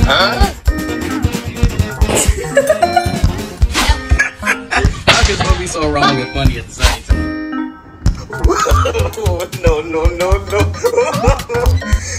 How could this be so wrong and funny at the same time? No, no, no, no.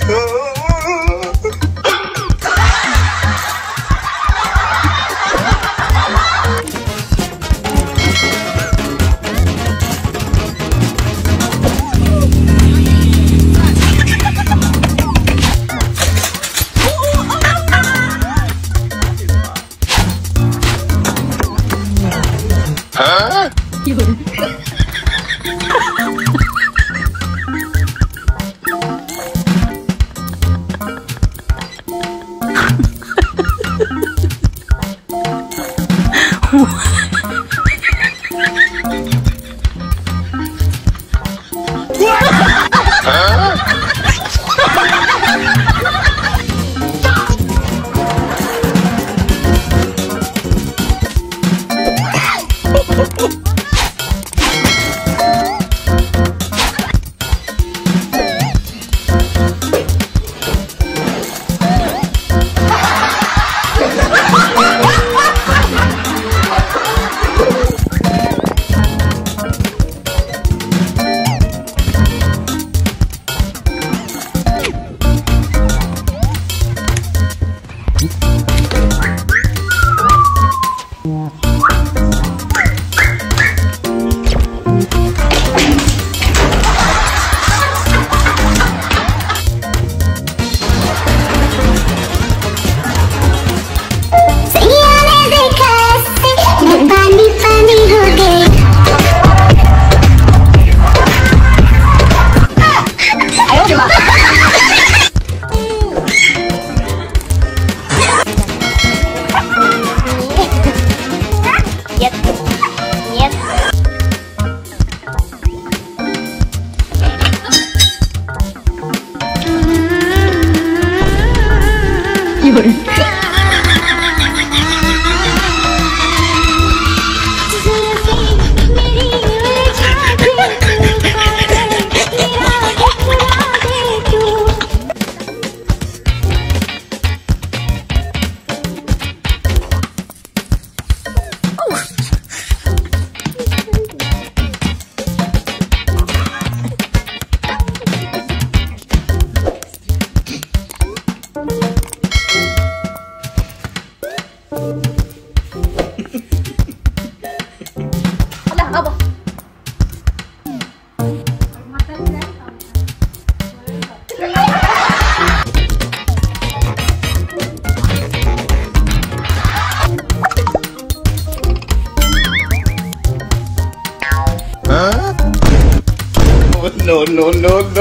No, no, no, no.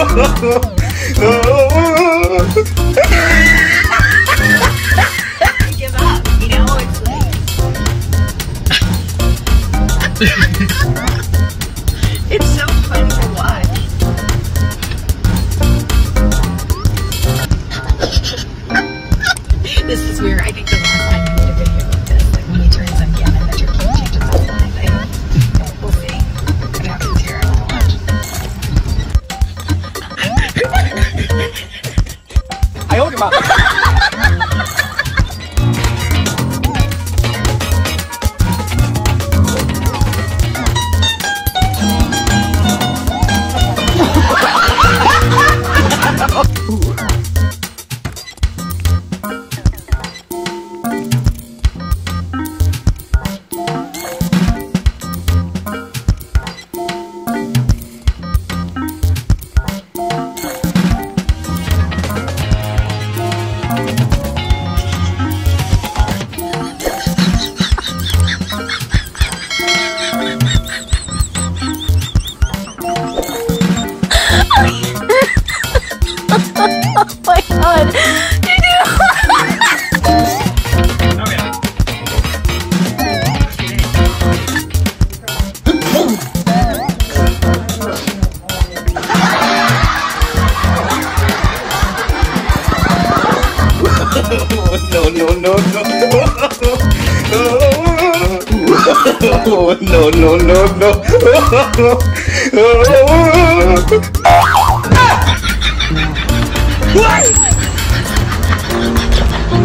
Give up, you know, it's like... It's so fun to watch. This is weird. I think the last time I made a video of this, like when he turns on Gavin, that your kid changes his mind. We'll see what happens here. I'll watch. I hold him up. Oh my god! No, no, no, no. No, no, no, no. What?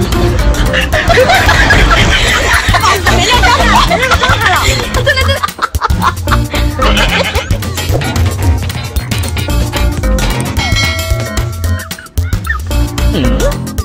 Hmm?